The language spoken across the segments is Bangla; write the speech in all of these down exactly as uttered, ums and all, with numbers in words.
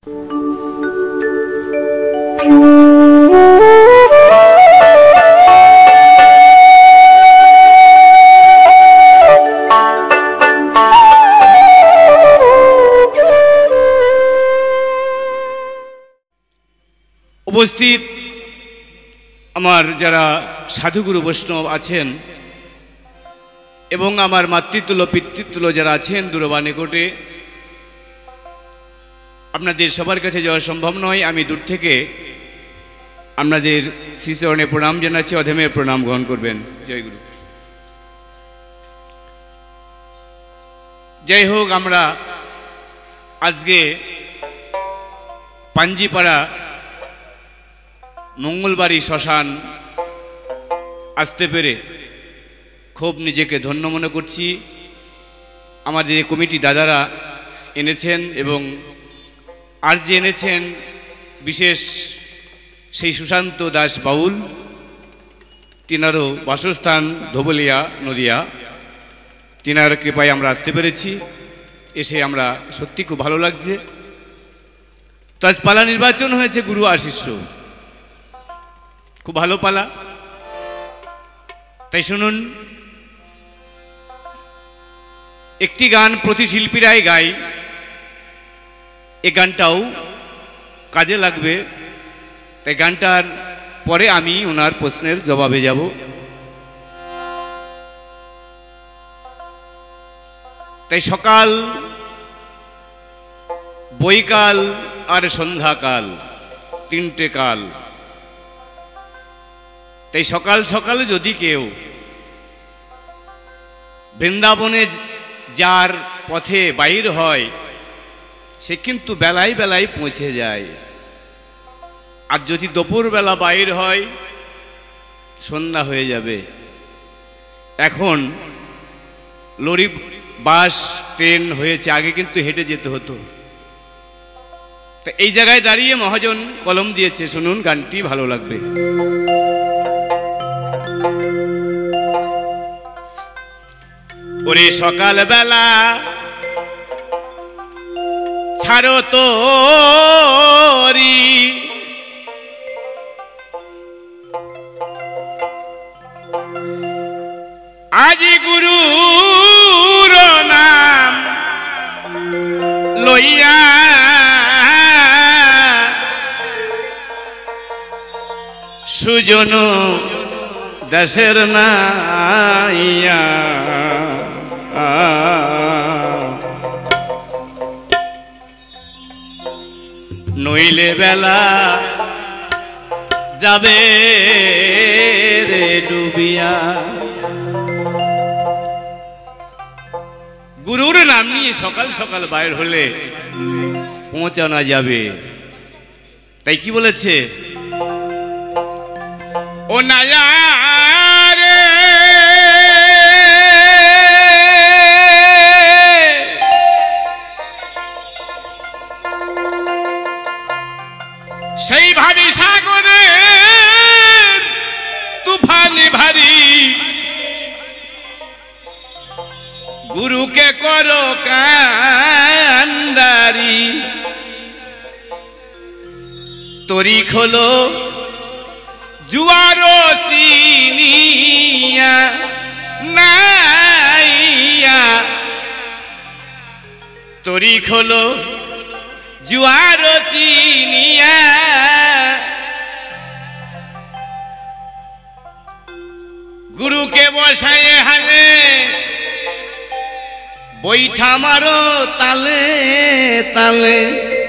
उपस्थित आमार जारा साधुगुरु वैष्णव आছেন এবং আমার মাতৃতুল্য পিতৃতুল্য যারা আছেন দূরবা নিকটে, আপনাদের সবার কাছে যাওয়া সম্ভব নয়। আমি দূর থেকে আপনাদের শ্রীচরণে প্রণাম জানাচ্ছি, অধমের প্রণাম গ্রহণ করবেন। জয় গুরু। যাই হোক, আমরা আজকে পাঞ্জিপাড়া মঙ্গলবাড়ি শ্মশান আসতে পেরে খুব নিজেকে ধন্য মনে করছি। আমাদের কমিটি দাদারা এনেছেন এবং আর যে এনেছেন বিশেষ সেই সুশান্ত দাস বাউল, তিনারও বাসস্থান ধোবলিয়া নদিয়া, তিনার কৃপায় আমরা আসতে পেরেছি। এসে আমরা সত্যি খুব ভালো লাগছে। তো আজ পালা নির্বাচন হয়েছে গুরু আশিষ্য, খুব ভালো পালা। তাই শুনুন, একটি গান প্রতি শিল্পীরাই গায়, এই গানটাও কাজে লাগবে। তাই গানটার পরে আমি ওনার প্রশ্নের জবাবে যাব। তাই সকাল, বৈকাল আর সন্ধ্যাকাল, তিনটে কাল। তাই সকাল সকাল যদি কেউ বৃন্দাবনে যার পথে বাইর হয়, সে কিন্তু বেলায় বেলায় পৌঁছে যায়। আর যদি দুপুর বেলা বাইর হয়, সন্ধ্যা হয়ে যাবে। এখন লরি, বাস, ট্রেন হয়েছে, আগে কিন্তু হেঁটে যেতে হতো। তা এই জায়গায় দাঁড়িয়ে মহাজন কলম দিয়েছে, শুনুন গানটি, ভালো লাগবে। ওরে সকাল বেলা ছাড়ো তোরি আজি গুরুর নাম লইয়া সুজন দাসের নাইয়া নইলে বেলা যাবে রে ডুবিয়া। গুরুর নাম নিয়ে সকাল সকাল বাইর হলে পৌঁছানো যাবে। তাই কি বলেছে, ও নায়া রে সেই ভাবি সাগরে তুফানি ভারী, গুরুকে করো কান্ডারি। তরি খোলো জুয়ারো চিনিয়া নাইয়া, তরি খোলো জুয়ারো চিনিয়া। গুরুকে বসায় হালে বৈঠা মারো তালে তালে,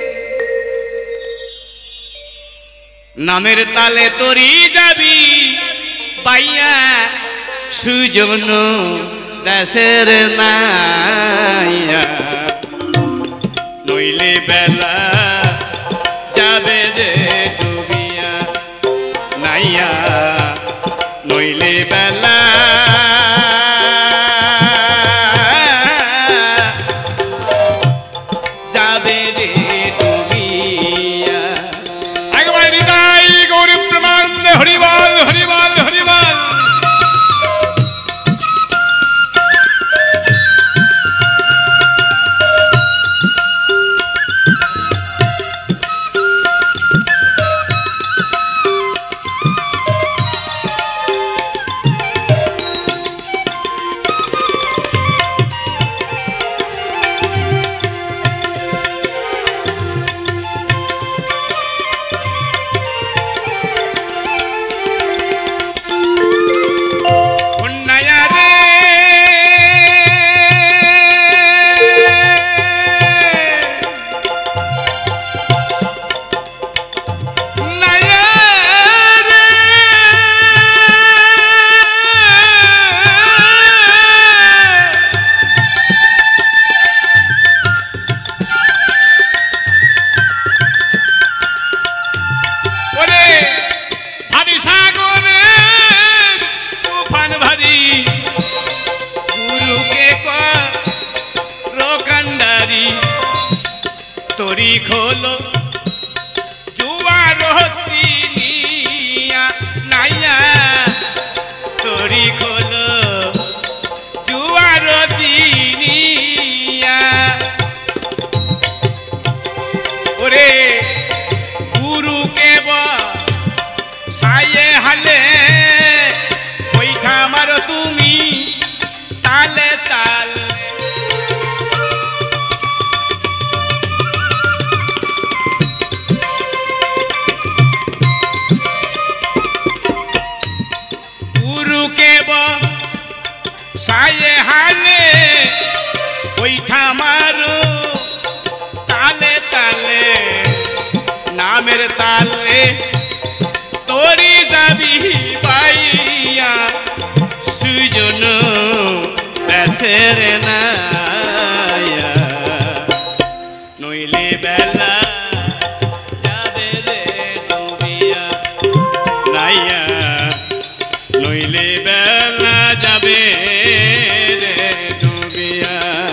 নামের তালে তরি যাবি পাইয়া সুজন দাসের নাইয়া। নইলে বেলা যাবে রে ডুবিয়া নাইয়া, নইলে বেলা যাবে রে ডুবিয়া। একবার হৃদয় গৌরী প্রমাণ, হরিবল হরিবল হরিবল। খোলো জুয়ার চিনিয়া নাইয়া তরি খোলো জুয়ার চিনিয়া ওরে গুরুকে সায়ে হালে ওইটা মারো তুমি তালে তাল গুরুকে সায়ে হালে ওইটা মারো তালে তালে নামের তালে তোরি যাবি পাইয়া সুজন বেসের নাইয়া নইলে বেলা যাবে রে ডুবিয়া নাইয়া নইলে বেলা যাবে রে ডুবিয়া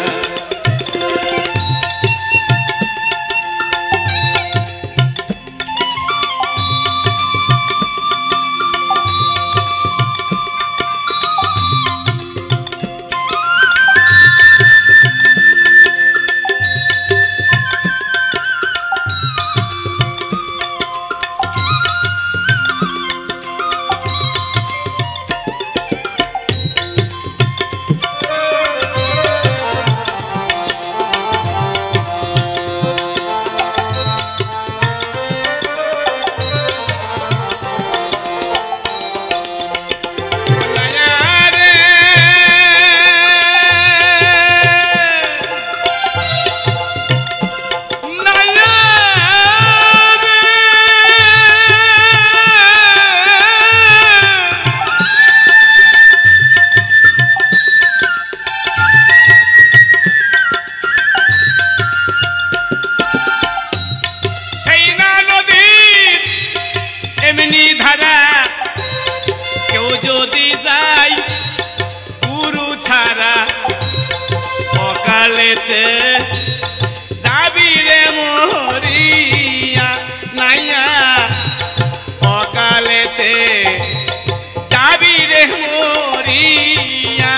এমনি ধারা কেউ যদি যায় গুরু ছাড়া অকালেতে যাবি রে মরিয়া নাইয়া অকালেতে যাবি রে মরিয়া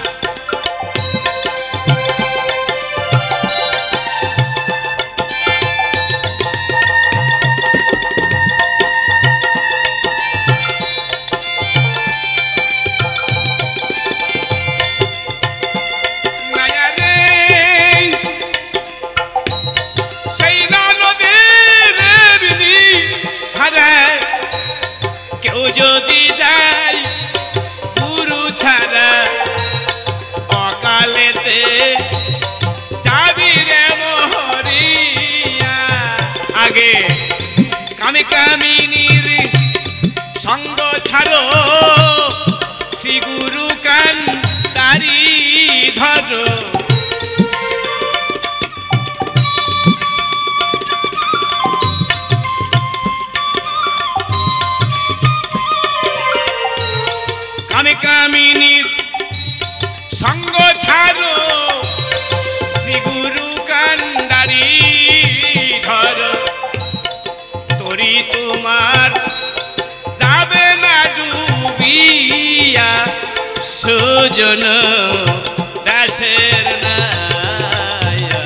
কেউ যদি যায় গুরু ছাড়া অকালেতে যাবি রে মরিয়া আগে কামে কামিনীর সঙ্গ ছাড়ো শ্রী গুরু কান তারি ধরো কামে কামিনীর সঙ্গ ছাড়ো শ্রী গুরু কান্ডারি ধর তোরি তোমার যাবে না ডুবিয়া সুজন দাসের নাইয়া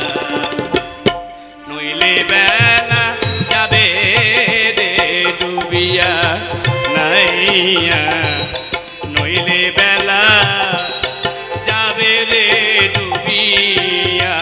নইলে বেলা যাবে রে ডুবিয়া নাইয়া নইলে বেলা যাবে রে ডুবিয়া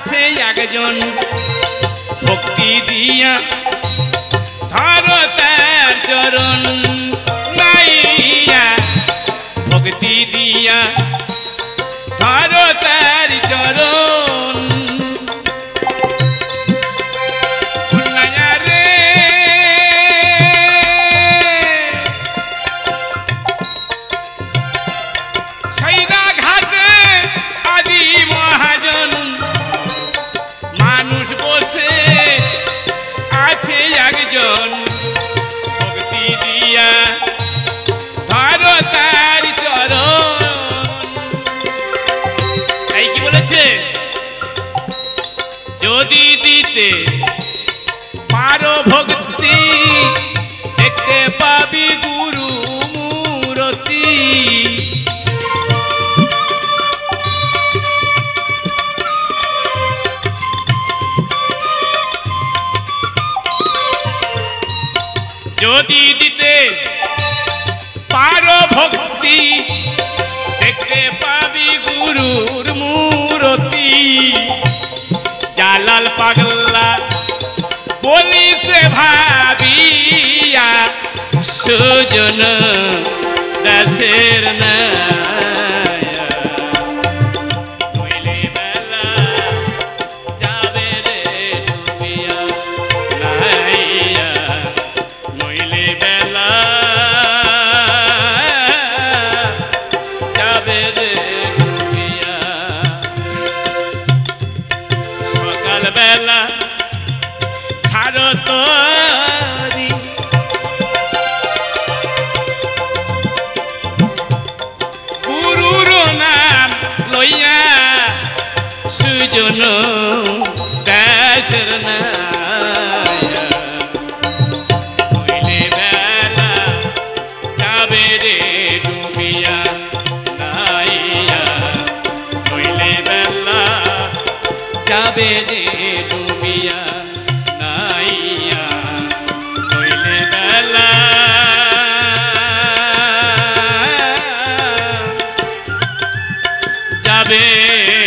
আছে একজন ভক্তি দিয়া ধরো তার চরণ নাইয়া ভক্তি দিয়া ধরো তার চরণ ভক্তি দিয়া ধরো তার চরণ এই কি বলেছে যদি দিতে পারো ভক্তি দেখতে পাবি গুরু মূরতি যদি দিতে পারো ভক্তি দেখতে পাবি গুরুর মূরতি জালাল পাগলা বলিছে ভাবিয়া সুজন দাসের না বেলা ছাড়ো তোরি গুরুর নাম লইয়া সুজন দাসের নায়া হইলে বেলা যাবে রে ডুবিয়া নাইয়া হইলে বেলা যাবে রে ডুবিয়া নাইয়া হইলে বেলা যাবে